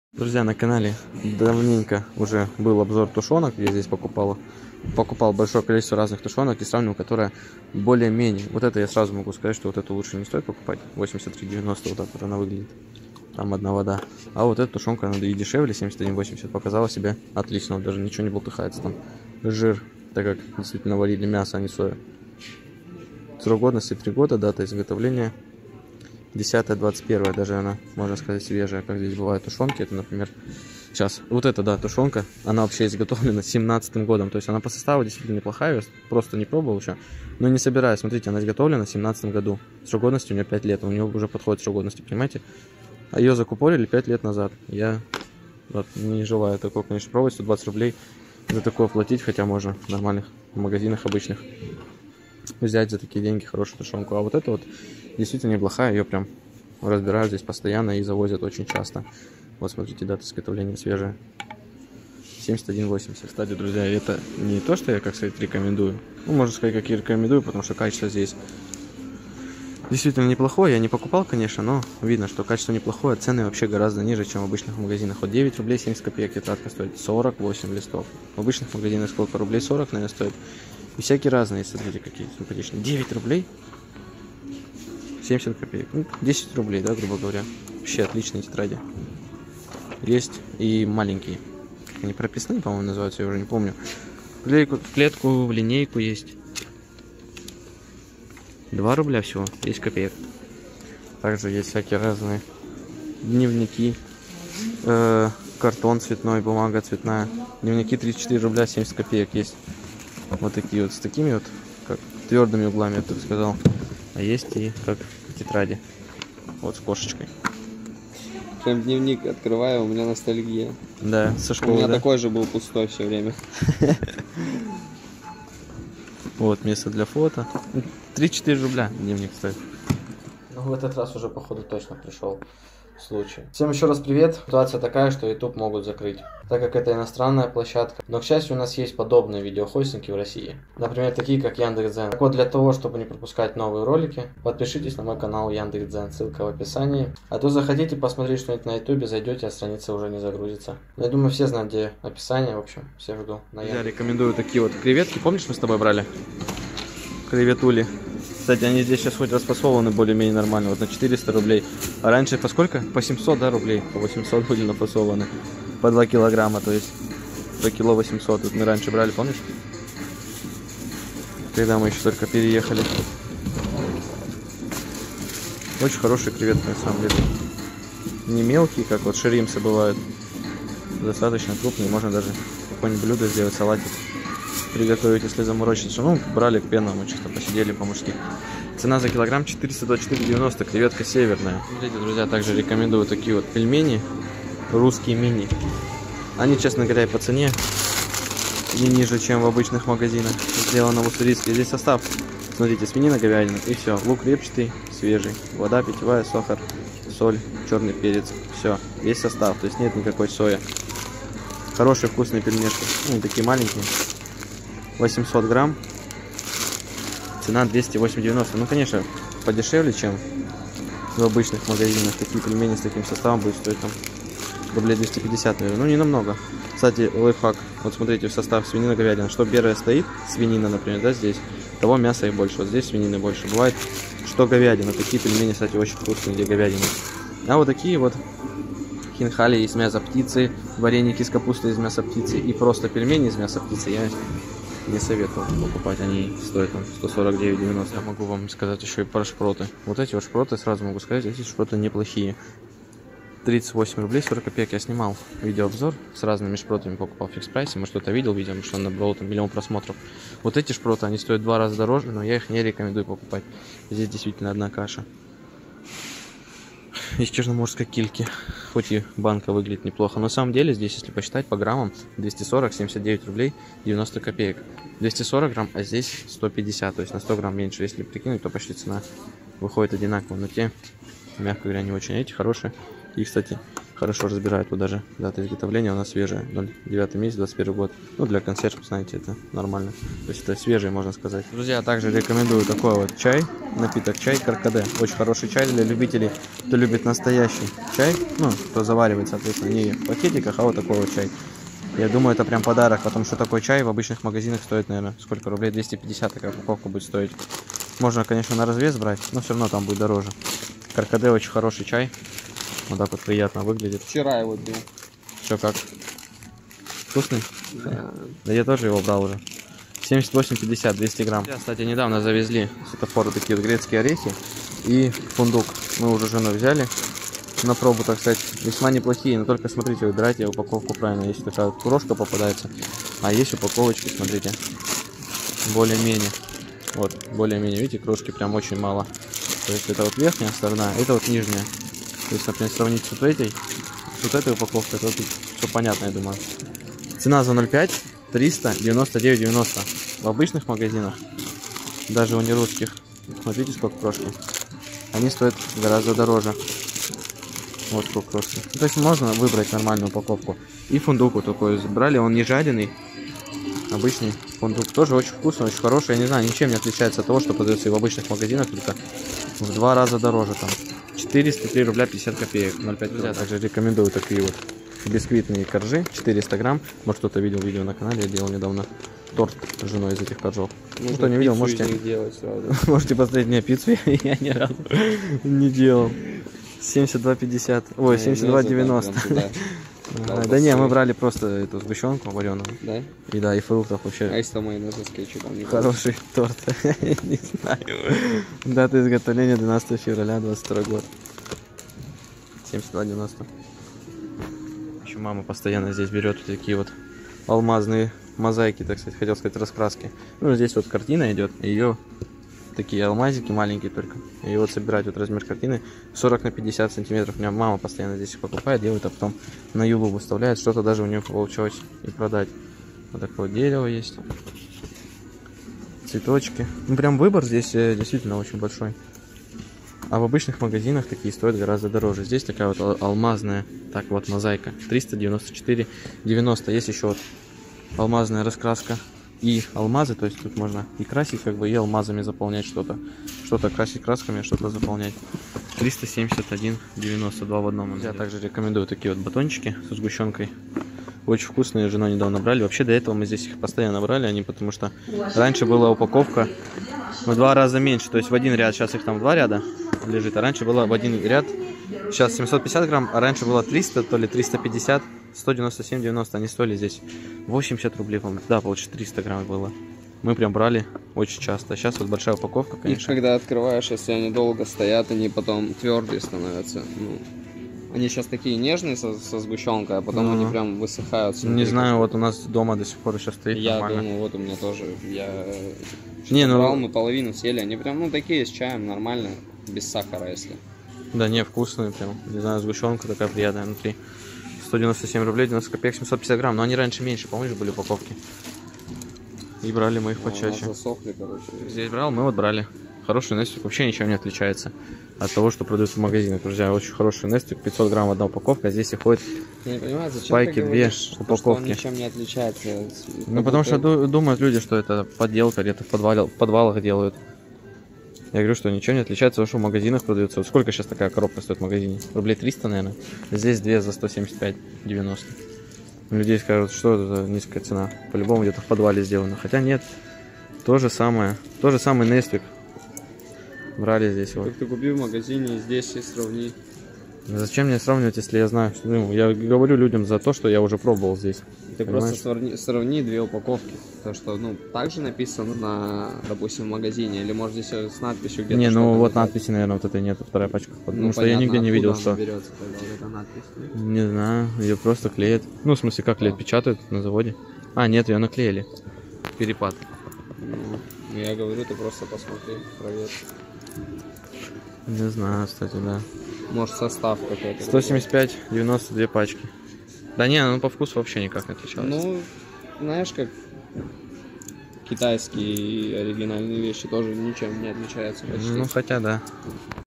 Друзья, на канале давненько уже был обзор тушенок. Я здесь покупал большое количество разных тушенок и сравнивал, которая более-менее. Вот это я сразу могу сказать, что вот эту лучше не стоит покупать. 83,90 вот так вот она выглядит. Там одна вода. А вот эта тушенка, она и дешевле, 71,80, показала себя отлично. Вот даже ничего не болтыхается там. Жир, так как действительно варили мясо, а не сою. Срок годности 3 года, дата изготовления 10-21, даже она, можно сказать, свежая, как здесь бывают тушенки. Это, например, сейчас, вот эта, да, тушенка, она вообще изготовлена 17-м годом, то есть она по составу действительно неплохая, я просто не пробовал еще, но не собираюсь. Смотрите, она изготовлена в 17-м году, срок годности у нее 5 лет, у нее уже подходит срок годности, понимаете? А ее закупорили 5 лет назад. Я вот не желаю такого, конечно, пробовать. 120 рублей за такое платить, хотя можно в нормальных магазинах обычных взять за такие деньги хорошую тушенку. А вот это вот действительно неплохая, ее прям разбирают здесь постоянно и завозят очень часто. Вот смотрите, дата изготовления свежая. 71,80. Кстати, друзья, это не то, что я, как сказать, рекомендую. Ну, можно сказать, как и рекомендую, потому что качество здесь действительно неплохое. Я не покупал, конечно, но видно, что качество неплохое. Цены вообще гораздо ниже, чем в обычных магазинах. Вот 9 рублей 70 копеек тетрадка стоит, 48 листов. В обычных магазинах сколько? Рублей 40, наверное, стоит. И всякие разные, смотрите, какие симпатичные. 9 рублей 70 копеек. Ну, 10 рублей, да, грубо говоря. Вообще отличные тетради. Есть и маленькие. Они прописные, по-моему, называются, я уже не помню. Клетку, в линейку есть. 2 рубля всего, 10 копеек. Также есть всякие разные дневники. Картон цветной, бумага цветная. Дневники 34 рубля 70 копеек есть. Вот такие вот, с такими вот, как твердыми углами, я так сказал. А есть и как тетради. Вот с кошечкой. Прям дневник открываю, у меня ностальгия. Да, со школы. У меня да? такой же был пустой все время. Вот место для фото. 3-4 рубля дневник стоит. Ну, в этот раз уже, походу, точно пришел случай. Всем еще раз привет. Ситуация такая, что YouTube могут закрыть, так как это иностранная площадка. Но, к счастью, у нас есть подобные видеохостинги в России. Например, такие как Яндекс.Дзен. Так вот, для того, чтобы не пропускать новые ролики, подпишитесь на мой канал Яндекс.Дзен. Ссылка в описании. А то захотите посмотреть что-нибудь на YouTube, зайдете, а страница уже не загрузится. Я думаю, все знают, где описание. В общем, всех жду на Яндекс. Я рекомендую такие вот креветки. Помнишь, мы с тобой брали? Креветули. Кстати, они здесь сейчас хоть распасованы более-менее нормально, вот на 400 рублей. А раньше по сколько? По 700, да, рублей? По 800 были напасованы. По 2 килограмма, то есть по кило 800. Вот мы раньше брали, помнишь? Когда мы еще только переехали. Очень хорошие креветки, на самом деле. Не мелкие, как вот шеримсы бывают. Достаточно крупные, можно даже какое-нибудь блюдо сделать, салатик приготовить, если заморочиться. Ну, брали к пенному, чисто посидели по-мужски. Цена за килограмм 424,90, креветка северная. Смотрите, друзья, также рекомендую такие вот пельмени, русские мини. Они, честно говоря, по цене не ниже, чем в обычных магазинах. Сделано в Уссурийске. Здесь состав, смотрите, свинина, говядина и все. Лук репчатый, свежий, вода питьевая, сахар, соль, черный перец. Все, весь состав, то есть нет никакой сои. Хорошие вкусные пельмешки, они такие маленькие. 800 грамм, цена 208,90. Ну, конечно, подешевле, чем в обычных магазинах. Такие пельмени с таким составом будет стоить там рублей 250, наверное. Ну, не намного. Кстати, лайфхак. Вот смотрите, в состав свинина, говядина. Что первое стоит, свинина, например, да, здесь, того мяса и больше. Вот здесь свинины больше. Бывает, что говядина. Такие пельмени, кстати, очень вкусные, где говядина. А вот такие вот хинхали из мяса птицы, вареники из капусты из мяса птицы и просто пельмени из мяса птицы я не советую покупать, они стоят там 149,90. Я могу вам сказать еще и про шпроты. Вот эти вот шпроты, сразу могу сказать, эти шпроты неплохие. 38 рублей 40 копеек. Я снимал видеообзор с разными шпротами, покупал в фикс прайсе. Может, кто-то видел видео, что он набрал там 1 000 000 просмотров. Вот эти шпроты, они стоят в 2 раза дороже, но я их не рекомендую покупать. Здесь действительно одна каша. Из черноморской кильки. Хоть и банка выглядит неплохо. Но на самом деле здесь, если посчитать по граммам, 240, 79 рублей 90 копеек. 240 грамм, а здесь 150. То есть на 100 грамм меньше. Если прикинуть, то почти цена выходит одинаково. Но те, мягко говоря, не очень. Эти хорошие. И, кстати, хорошо разбирает. Вот даже дата изготовления у нас свежая. 09 месяц, 21 год. Ну, для консервов, знаете, это нормально. То есть это свежий, можно сказать. Друзья, также рекомендую такой вот чай, напиток чай Каркаде. Очень хороший чай для любителей, кто любит настоящий чай. Ну, кто заваривает, соответственно, не в пакетиках, а вот такой вот чай. Я думаю, это прям подарок, потому что такой чай в обычных магазинах стоит, наверное, сколько рублей? 250, такая упаковка будет стоить. Можно, конечно, на развес брать, но все равно там будет дороже. Каркаде очень хороший чай. Вот так вот приятно выглядит. Вчера его пил. Что, как? Вкусный? Да. Да я тоже его брал уже. 78,50, 200 грамм. Кстати, недавно завезли с светофора такие вот грецкие орехи и фундук. Мы уже жену взяли на пробу, так сказать. Весьма неплохие, но только смотрите, выбирайте упаковку правильно. Если такая вот крошка попадается, а есть упаковочки, смотрите, более-менее. Вот, более-менее, видите, крошки прям очень мало. То есть это вот верхняя сторона, это вот нижняя. То есть, например, сравнить с вот этой упаковкой, то тут все понятно, я думаю. Цена за 0,5 399,90 в обычных магазинах, даже у нерусских. Смотрите, сколько крошки. Они стоят гораздо дороже. Вот сколько крошки. То есть можно выбрать нормальную упаковку. И фундук вот такой брали, он не жареный. Обычный фундук. Тоже очень вкусный, очень хороший. Я не знаю, ничем не отличается от того, что продается и в обычных магазинах, только в 2 раза дороже там. 403 рубля 50 копеек. 0,5. Друзья, также рекомендую такие вот бисквитные коржи. 400 грамм. Может, кто-то видел видео на канале. Я делал недавно торт с женой из этих коржов. Ну, кто не видел, можете делать сразу. Можете посмотреть мне пиццу. Я ни разу не делал. 72,50. Ой, 72,90. Да не, мы брали просто эту сгущенку вареную. Да? И да, и фруктов вообще. А если там майонеза с кетчупом? Хороший торт. Не знаю. Дата изготовления 12 февраля 22 год. 72,90. Еще мама постоянно здесь берет вот такие вот алмазные мозаики, так сказать, хотел сказать, раскраски. Ну, здесь вот картина идет, ее такие алмазики маленькие только. И вот собирать вот размер картины 40 на 50 сантиметров. У меня мама постоянно здесь их покупает, делает, а потом на юлу выставляет. Что-то даже у нее получилось и продать. Вот такое вот дерево есть. Цветочки. Ну, прям выбор здесь действительно очень большой. А в обычных магазинах такие стоят гораздо дороже. Здесь такая вот алмазная, так вот, мозаика. 394,90. Есть еще вот алмазная раскраска. И алмазы, то есть тут можно и красить, как бы, и алмазами заполнять что-то. Что-то красить красками, что-то заполнять. 371,92 в одном. Я также рекомендую такие вот батончики со сгущенкой. Очень вкусные, жена недавно брали. Вообще до этого мы здесь их постоянно брали, они, потому что раньше была упаковка в 2 раза меньше. То есть в один ряд, сейчас их там 2 ряда лежит, а раньше было в один ряд. Сейчас 750 грамм, а раньше было 300, то ли 350, 197,90. Они стоили здесь 80 рублей, по-моему. Да, получается 300 грамм было. Мы прям брали очень часто. Сейчас вот большая упаковка, конечно. И когда открываешь, если они долго стоят, они потом твердые становятся. Ну, они сейчас такие нежные со сгущенкой, а потом они прям высыхают. Не знаю, вот у нас дома до сих пор еще стоит. Я нормально. думаю, вот у меня тоже. Я брал, мы половину съели. Они прям, ну, такие с чаем, нормально, без сахара, если. Да не, вкусные прям. Не знаю, сгущенка такая приятная внутри. 197 рублей, 90 копеек, 750 грамм. Но они раньше меньше, помнишь, были упаковки. И брали мы их почаще. Засохли, короче. Здесь брал, мы вот брали. Хороший нестик, вообще ничем не отличается от того, что продают в магазинах. Друзья, очень хороший нестик, 500 грамм одна упаковка, а здесь и ходит я не понимаю, зачем пайки, 2 упаковки. Что он ничем не отличается. Ну, потому что думают люди, что это подделка, где-то в подвалах делают. Я говорю, что ничего не отличается, потому что в магазинах продается. Вот сколько сейчас такая коробка стоит в магазине? Рублей 300, наверное. Здесь 2 за 175,90. Людей скажут, что это за низкая цена. По-любому где-то в подвале сделано. Хотя нет. То же самый нестик. Брали здесь вот. Как ты купил в магазине, здесь и сравни. Зачем мне сравнивать, если я знаю, что, ну, я говорю людям за то, что я уже пробовал здесь. Ты понимаешь? Просто сравни 2 упаковки. То, что, ну, также написано на, допустим, в магазине, или может здесь с надписью где-то. Не, ну вот надписи, наверное, вот этой нет, вторая пачка. Потому что понятно, я нигде не видел, что. Берется тогда вот эта надпись? Не знаю, ее просто клеят. Ну, в смысле, как клеят, печатают на заводе. А, нет, ее наклеили. Перепад. Ну, я говорю, ты просто посмотри, проверь. Не знаю, кстати, да. Может, состав какой-то. 175,92 пачки. Да не, ну по вкусу вообще никак не отличалось. Ну, знаешь, как китайские оригинальные вещи тоже ничем не отличаются почти. Ну, хотя да.